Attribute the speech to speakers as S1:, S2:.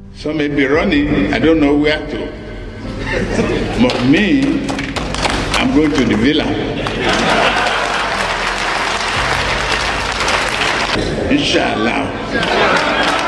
S1: Some may be running, I don't know where to. But me, I'm going to the Villa. Inshallah.